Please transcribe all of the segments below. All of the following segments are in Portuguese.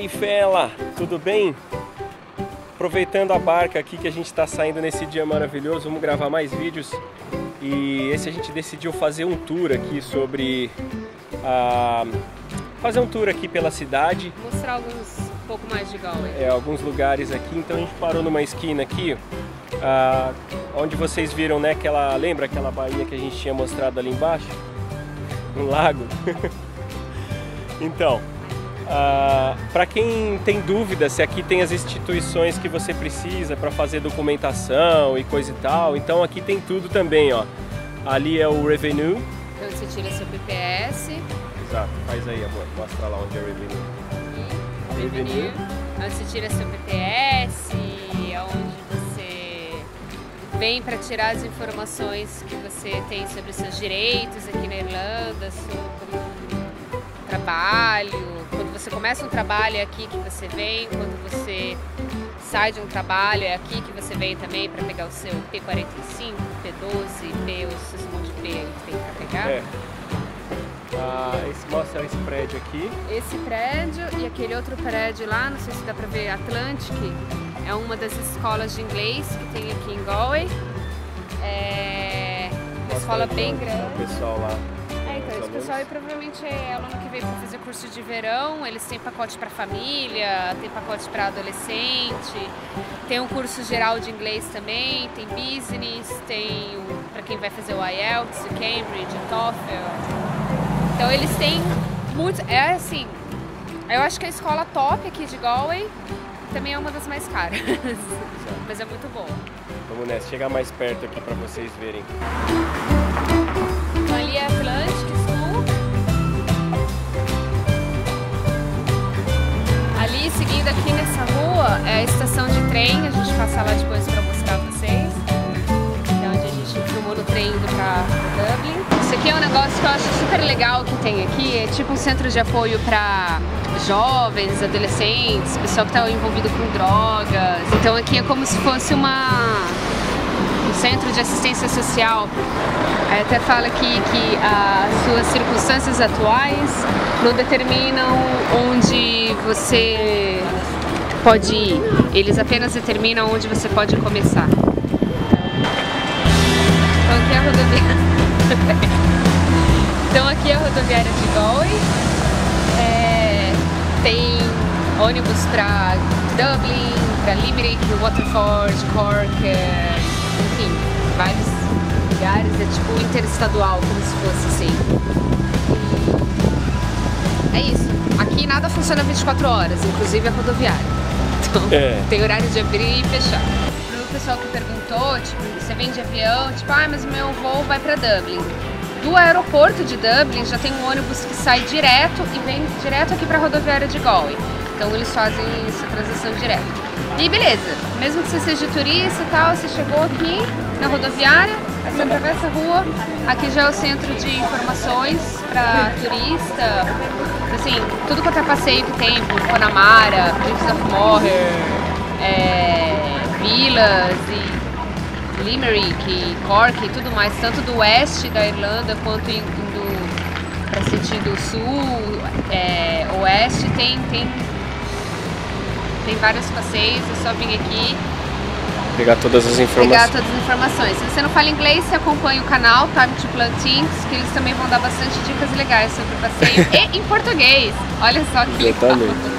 aí, fela, tudo bem? Aproveitando a barca aqui que a gente está saindo nesse dia maravilhoso, vamos gravar mais vídeos. E esse a gente decidiu fazer um tour aqui sobre... fazer um tour aqui pela cidade. Mostrar um pouco mais de Galway. Alguns lugares aqui, então a gente parou numa esquina aqui, onde vocês viram, né, lembra aquela baía que a gente tinha mostrado ali embaixo? Um lago. Então, para quem tem dúvida se aqui tem as instituições que você precisa para fazer documentação e coisa e tal, então aqui tem tudo também, ó. Ali é o Revenue. Então você tira seu PPS. Exato, faz aí, amor, mostra lá onde é o Revenue. Revenue. Onde você tira seu PPS, é onde você vem para tirar as informações que você tem sobre os seus direitos aqui na Irlanda, sobre trabalho. Quando você começa um trabalho é aqui que você vem, quando você sai de um trabalho é aqui que você vem também para pegar o seu P45, P12, P, esse monte de P aí que tem para pegar. Mostra esse prédio aqui. Esse prédio e aquele outro prédio lá, não sei se dá para ver, Atlantic, é uma das escolas de inglês que tem aqui em Galway. É uma escola bem grande. O pessoal lá. Então, esse pessoal aí provavelmente é aluno que veio para fazer curso de verão, eles têm pacote para família, tem pacote para adolescente, tem um curso geral de inglês também, tem business, tem para quem vai fazer o IELTS, o Cambridge, o TOEFL. Então eles têm muito, assim, eu acho que a escola top aqui de Galway também é uma das mais caras, mas é muito boa. Vamos nessa, chegar mais perto aqui para vocês verem. Então ali é Atlantic School. Ali, seguindo aqui nessa rua, é a estação de trem. A gente passa lá depois para mostrar pra vocês. É onde a gente filmou no trem indo pra Dublin. Isso aqui é um negócio que eu acho super legal que tem aqui. É tipo um centro de apoio para jovens, adolescentes, pessoal que está envolvido com drogas. Então aqui é como se fosse um centro de assistência social. Até fala aqui que as suas circunstâncias atuais não determinam onde você pode ir. Eles apenas determinam onde você pode começar. Então aqui é a rodoviária. Então aqui é a rodoviária de Galway. Tem ônibus para Dublin, para Limerick, Waterford, Cork, enfim, vários lugares, é tipo interestadual, como se fosse assim. É isso. Aqui nada funciona 24 horas, inclusive a rodoviária. Então tem horário de abrir e fechar. Pro pessoal que perguntou, tipo, você vem de avião, tipo, mas meu voo vai para Dublin. Do aeroporto de Dublin já tem um ônibus que sai direto e vem direto aqui para a rodoviária de Galway. Então eles fazem essa transação direta. E beleza, mesmo que você seja turista e tal, você chegou aqui na rodoviária, aí você atravessa a rua, aqui já é o centro de informações para turista, assim, tudo quanto é passeio que tem, por Connemara, Cliffs of Moher, Vilas e Limerick, Cork e tudo mais, tanto do oeste da Irlanda quanto indo para sentido sul, oeste, tem vários passeios, é só vir aqui pegar todas as informações. Se você não fala inglês, você acompanha o canal Time to Planting, que eles também vão dar bastante dicas legais sobre o passeio e em português. Olha só que legal.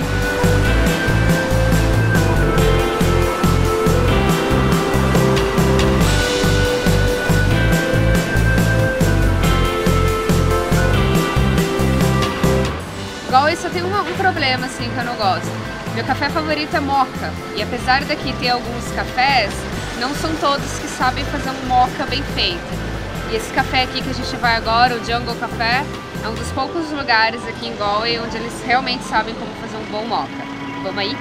Galway só tem um problema assim que eu não gosto. Meu café favorito é mocha, e apesar daqui ter alguns cafés, não são todos que sabem fazer um mocha bem feito. E esse café aqui que a gente vai agora, o Jungle Café, é um dos poucos lugares aqui em Galway onde eles realmente sabem como fazer um bom mocha. Vamos aí?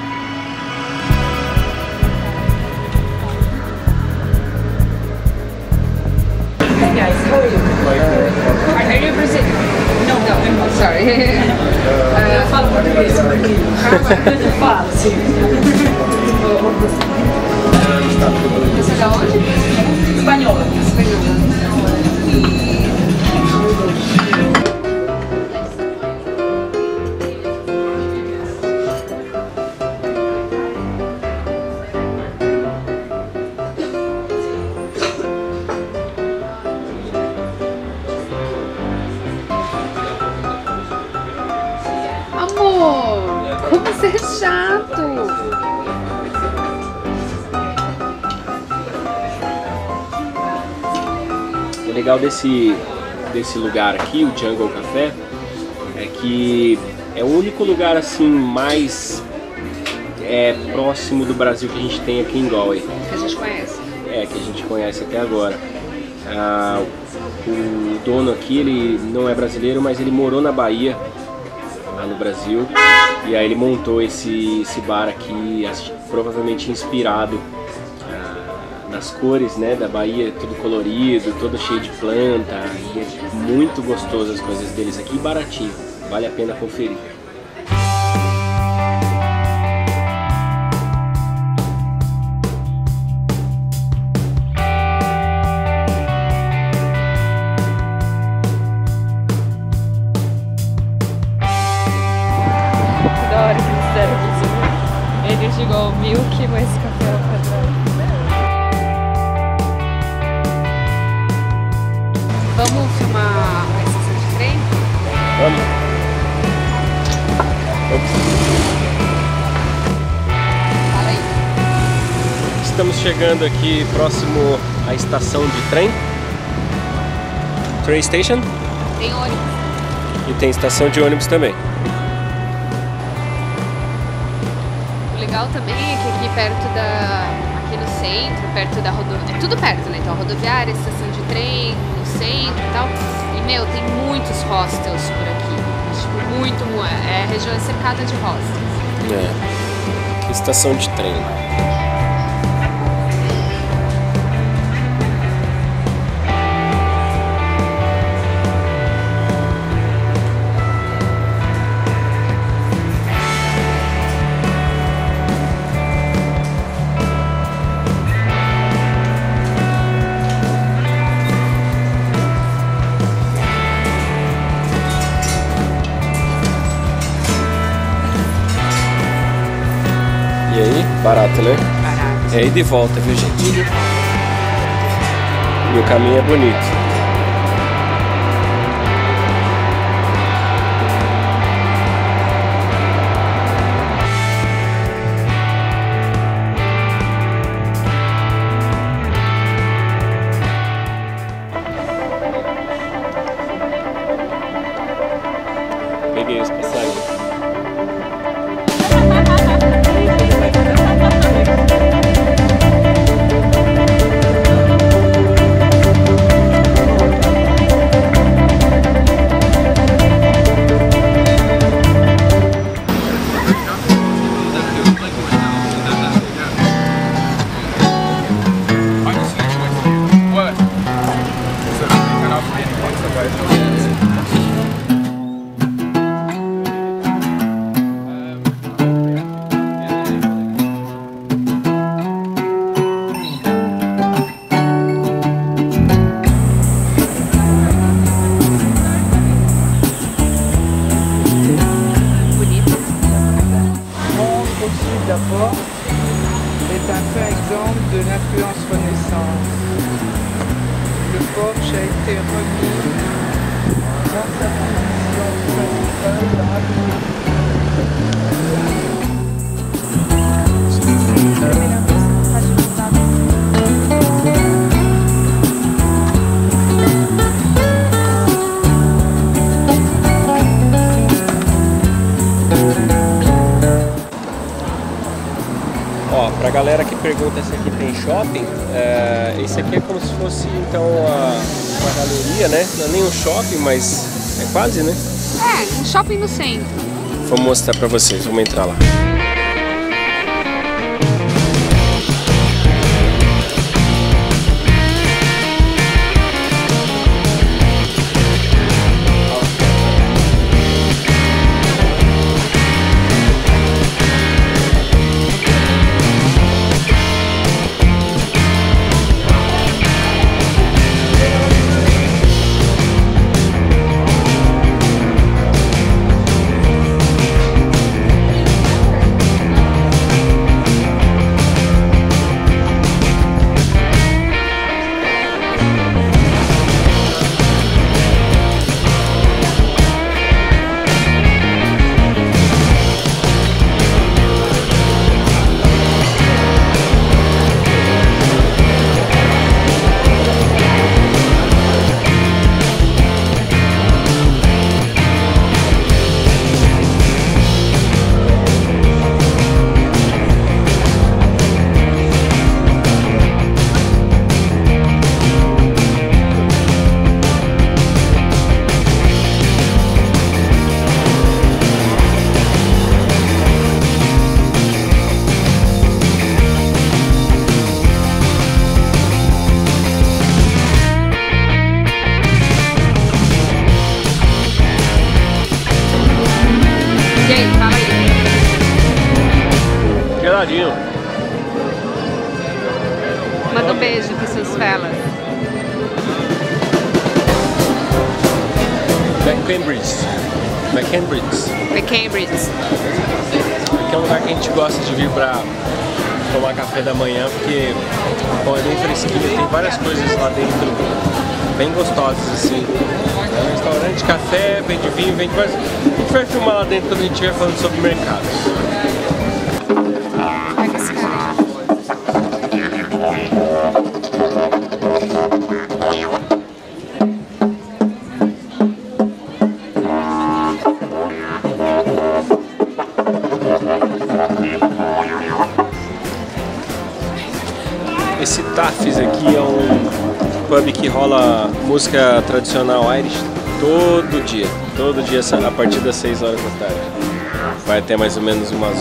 Are you Brazilian? No, I'm sorry. Eu falo português. Falo, sim. Você é da onde? Espanhola. O legal desse lugar aqui, o Jungle Café, é que é o único lugar assim mais próximo do Brasil que a gente tem aqui em Galway. Que a gente conhece. Que a gente conhece até agora. O dono aqui, ele não é brasileiro, mas ele morou na Bahia, lá no Brasil, e aí ele montou esse bar aqui, provavelmente inspirado nas cores, né, da Bahia, tudo colorido, todo cheio de planta, e é muito gostoso as coisas deles aqui, baratinho, vale a pena conferir. Eles digam milk, mas café ao quadrado. Vamos filmar a estação de trem? Vamos. Fala aí. Estamos chegando aqui próximo à estação de trem. Train Station. Tem ônibus. E tem estação de ônibus também. O legal também é que aqui aqui no centro, perto da rodoviária, é tudo perto, né? Então a rodoviária, a estação de trem, no centro e tal. E meu, tem muitos hostels por aqui. Tipo, a região é cercada de hostels. Estação de trem. E aí, barato, né? Barato. É ida e volta, viu, gente? E o caminho é bonito. Peguei os passagens. D'abord est un fait exemple de l'influence Renaissance. Le porche a été remis dans sa position Pra galera que pergunta se aqui tem shopping, esse aqui é como se fosse então uma galeria, né? Não é nem um shopping, mas é quase, né? Um shopping no centro. Vou mostrar pra vocês, vamos entrar lá. Geladinho. Manda um beijo pros seus fellas. Cambridge. Aqui é um lugar que a gente gosta de vir pra tomar café da manhã, porque bom, é bem fresquinho, tem várias coisas lá dentro bem gostosas assim. É um restaurante, café, vende vinho, vende várias... A gente vai filmar lá dentro quando a gente estiver falando sobre mercados. Pega esse cara Esse Taffy's aqui é um pub que rola música tradicional Irish todo dia a partir das 6 horas da tarde. Vai até mais ou menos umas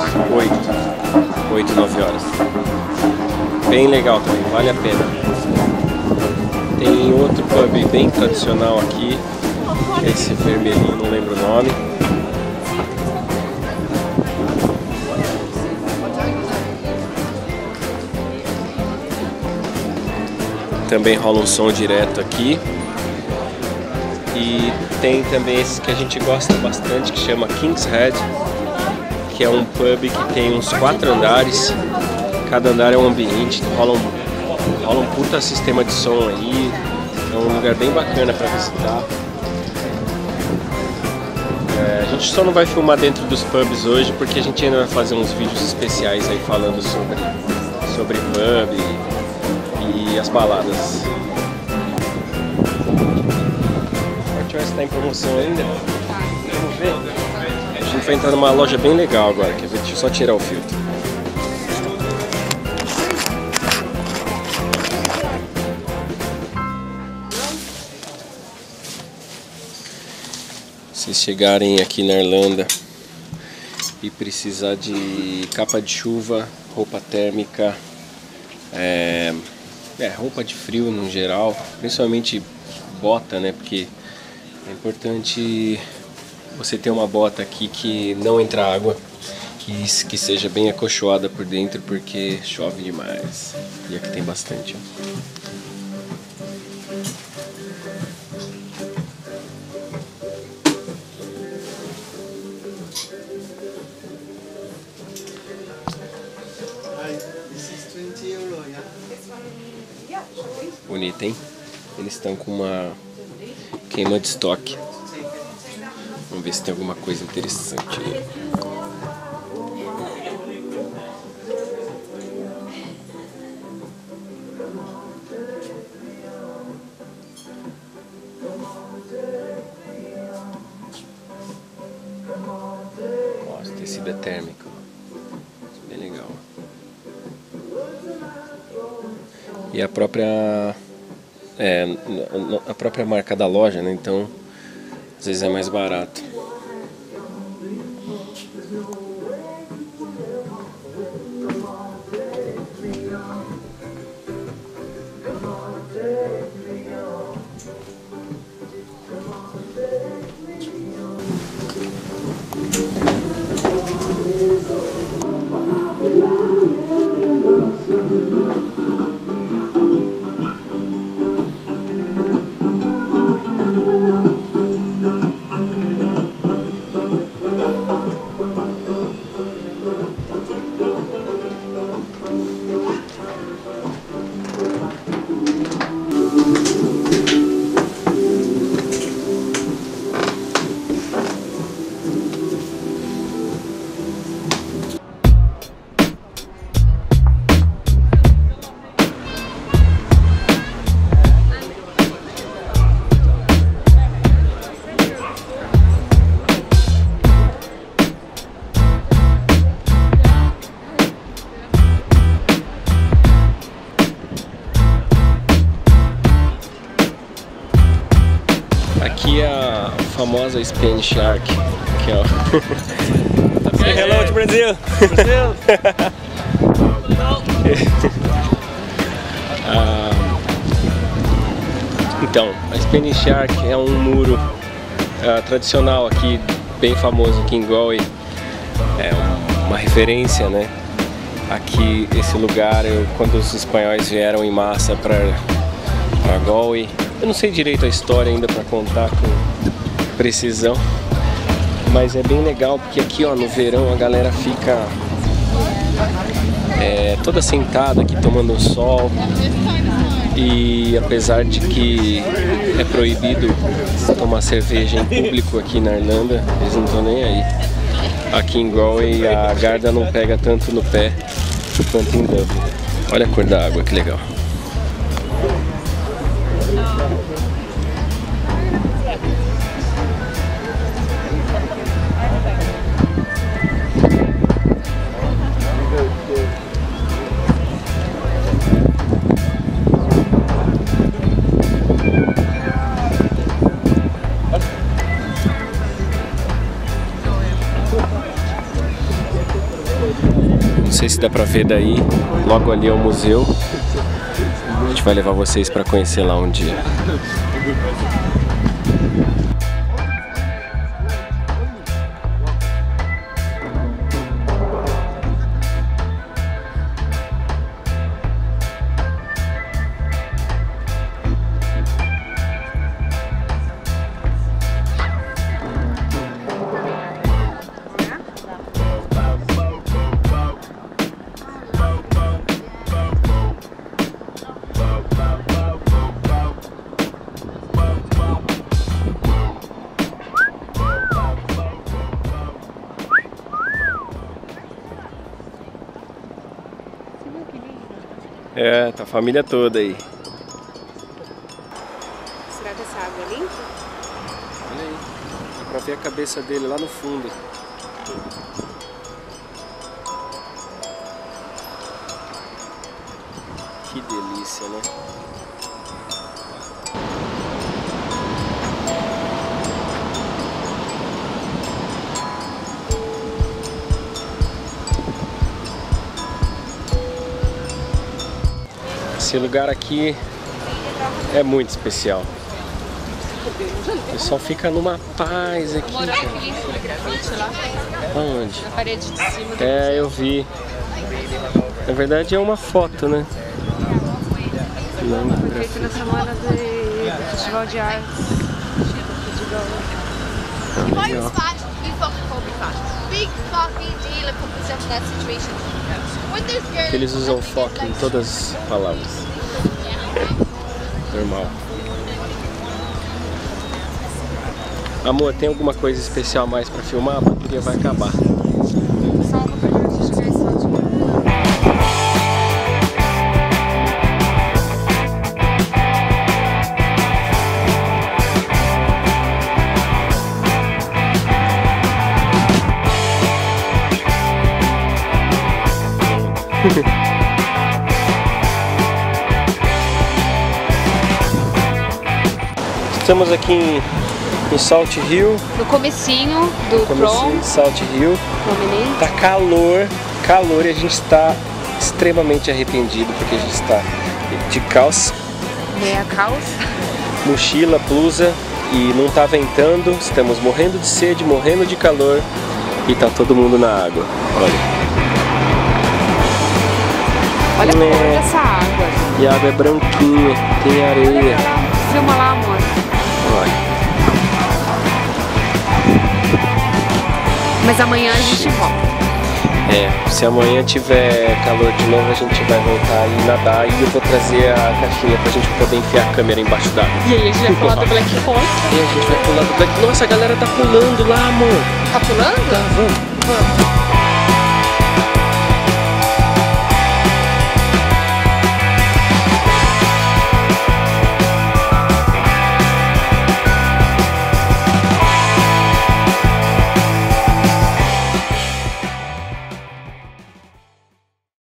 8, 9 horas. Bem legal também, vale a pena. Tem outro pub bem tradicional aqui, que é esse vermelhinho, não lembro o nome. Também rola um som direto aqui. E tem também esse que a gente gosta bastante, que chama King's Head, que é um pub que tem uns 4 andares. Cada andar é um ambiente, rola um puta sistema de som aí. É um lugar bem bacana para visitar. A gente só não vai filmar dentro dos pubs hoje, porque a gente ainda vai fazer uns vídeos especiais aí falando sobre pub e as baladas. O Forte está em promoção ainda? Vamos ver. A gente vai entrar numa loja bem legal agora, quer ver? Deixa eu só tirar o filtro. Se vocês chegarem aqui na Irlanda e precisar de capa de chuva, roupa térmica, roupa de frio no geral, principalmente bota, né? Porque é importante você ter uma bota aqui que não entra água, que seja bem acolchoada por dentro, porque chove demais. E aqui tem bastante, ó. Bonito, hein? Eles estão com uma queima de estoque. Vamos ver se tem alguma coisa interessante aí. Nossa, tecido é térmico. Bem legal. E a própria marca da loja, né? Então às vezes é mais barato. Aqui é a famosa Spanish Arc. Aqui, ó. Say hello to Brazil! Então, a Spanish Arc é um muro tradicional aqui, bem famoso aqui em Galway. É uma referência, né? aqui esse lugar, quando os espanhóis vieram em massa para Galway. Eu não sei direito a história ainda para contar com precisão, mas é bem legal porque aqui, ó, no verão a galera fica toda sentada aqui tomando sol, e apesar de que é proibido tomar cerveja em público aqui na Irlanda, eles não estão nem aí. Aqui em Galway a Garda não pega tanto no pé quanto em Dublin. Olha a cor da água, que legal. Não sei se dá pra ver daí, logo ali é o museu. A gente vai levar vocês pra conhecer lá um dia. É, tá a família toda aí. Será que essa água é limpa? Olha aí, dá pra ver a cabeça dele lá no fundo. Que delícia, né? Esse lugar aqui é muito especial. O pessoal fica numa paz aqui. Morar aquele grafite lá. Aonde? Na parede de cima. É, eu vi. Na verdade é uma foto, né? Não, Foi feito na semana do Festival de Artes. legal. Eles usam fuck em todas as palavras. Normal. Amor, tem alguma coisa especial mais pra filmar? A bateria vai acabar. Estamos aqui em Salt Hill. No comecinho do Comecinho de Salt Hill. Promenade. Tá calor e a gente está extremamente arrependido porque a gente está de calça, Meia calça. mochila, blusa e não tá ventando. Estamos morrendo de sede, morrendo de calor e tá todo mundo na água. Olha. Olha a cor dessa água. E a água é branquinha, tem areia. Filma lá, amor. Olha. Mas amanhã a gente volta. É, se amanhã tiver calor de novo, a gente vai voltar e nadar e eu vou trazer a caixinha pra gente poder enfiar a câmera embaixo d'água. E aí a gente vai pular do Black Rock. E a gente vai pular do Black... Nossa, a galera tá pulando lá, amor. Tá pulando? Tá, vamos. Vamos.